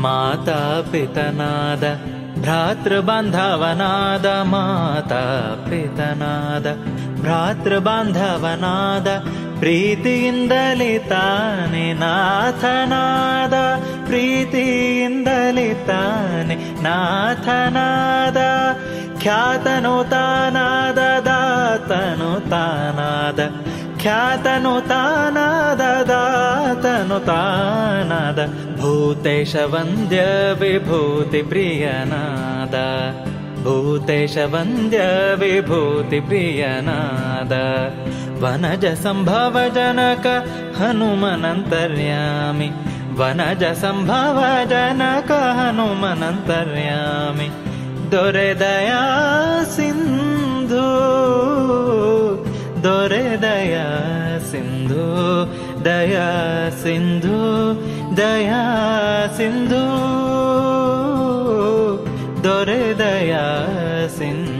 ಮಾತಾ ಪಿತನಾದ ಭ್ರಾತೃಬಾಂಧವನಾದ ಮಾತಾ ಪಿತನಾದ ಭ್ರಾತೃಬಾಂಧವನಾದ ಪ್ರೀತಿಯಿಂದಲೇ ತಾನೆ ನಾಥನಾದ ಪ್ರೀತಿಯಿಂದಲೇ ತಾನೆ ನಾಥನಾದ ಖ್ಯಾತನು ತಾನಾದ ದಾತನು ತಾನಾದ ಖ್ಯಾತನು ತಾನಾದ ದಾತನು ತಾನಾದ ಭೂತೇಶ ವಂದ್ಯ ವಿಭೂತಿ ಪ್ರಿಯನಾದ ಭೂತೇಶ ವಂದ್ಯ ವಿಭೂತಿ ಪ್ರಿಯನಾದ ವನಜ ಸಂಭವ ಜನಕ ಹನುಮನಂತರ್ಯಾಮಿ ವನಜ ಸಂಭವ ಜನಕ ಹನುಮನಂತರ್ಯಾಮಿ ದೊರೆ ದಯಾ ಸಿಂಧು ದೊರೆ ದಯಾ ಸಿಂಧು ದಯಾ ಸಿಂಧು ದಯಾ ಸಿಂಧು ದೊರೆ ದಯಾ ಸಿಂಧು